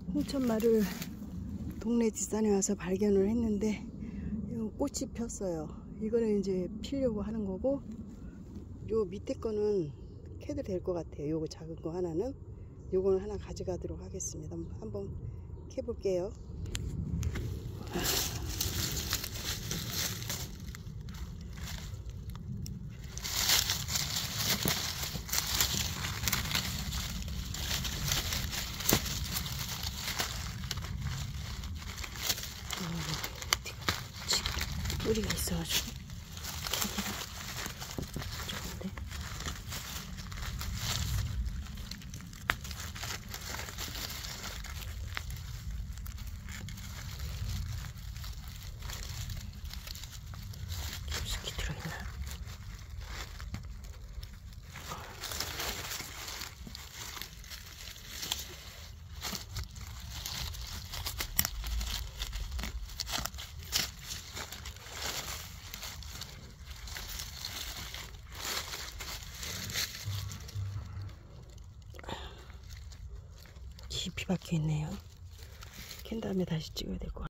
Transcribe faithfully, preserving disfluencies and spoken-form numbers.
홍천마를 동네 뒷산에 와서 발견을 했는데 꽃이 폈어요. 이거는 이제 피려고 하는 거고, 요 밑에 거는 캐도 될 것 같아요. 요거 작은 거 하나는, 요거는 하나 가져가도록 하겠습니다. 한번 캐 볼게요. 뿌리가 있어가지고 좋은데. 깊숙이 들어있나? 깊이 박혀 있네요. 캔 다음에 다시 찍어야 될 것 같아요.